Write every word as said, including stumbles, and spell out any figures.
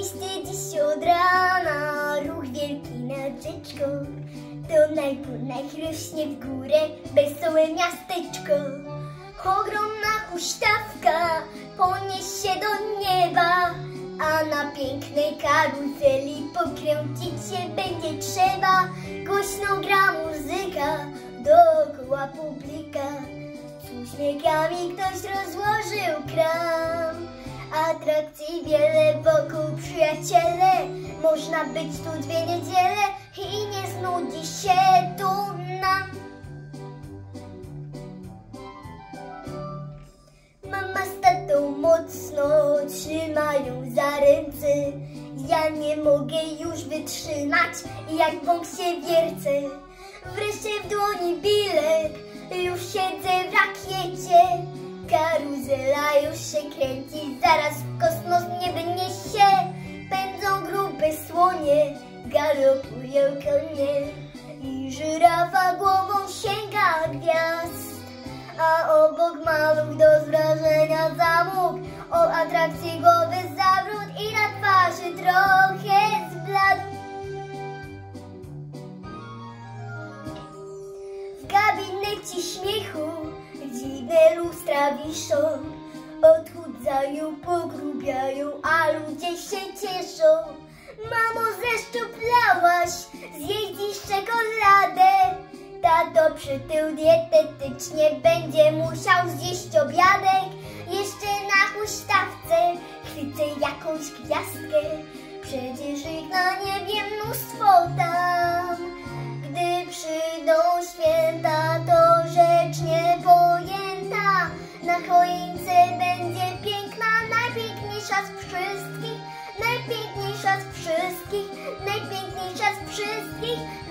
listy dziś od rana, ruch wielki nad rzeczką. To najpłynniej rośnie w górę wesołe miasteczko. Ogromna huśtawka poniesie do nieba, a na pięknej karuzeli pokręcić się będzie trzeba. Głośno gra muzyka, dookoła publika. Z uśmiechami ktoś rozłożył kram. Atrakcji wiele wokół, przyjaciele. Można być tu dwie niedziele i nie znudzi się tu nam. Mama z tatą mocno trzymają za ręce. Ja nie mogę już wytrzymać, jak bąk się wiercę. Wreszcie w dłoni bilet, już siedzę w rakiecie. Karuzela już się kręci, zaraz w kosmos mnie wyniesie. Pędzą grube słonie, galopują konie i żyrafa głową sięga gwiazd. A obok maluch do wrażenia zamógł, o atrakcji głowy zawrót i na twarzy trochę zbladł. W gabinecie śmiechu dziwne lustra wiszą, odchudzają, pogrubiają, a ludzie się cieszą. Mamo, zeszczuplałaś, zjedz dziś czekoladę. Tato przytył dietetycznie, będzie musiał zjeść obiadek. Jeszcze na huśtawce chwycę jakąś gwiazdkę, przecież ich na niebie mnóstwo tam. Gdy przyjdą święta, to rzecz niepojęta. Na choince będzie piękna, najpiękniejsza z wszystkich, najpiękniejsza z wszystkich, najpiękniejsza z wszystkich.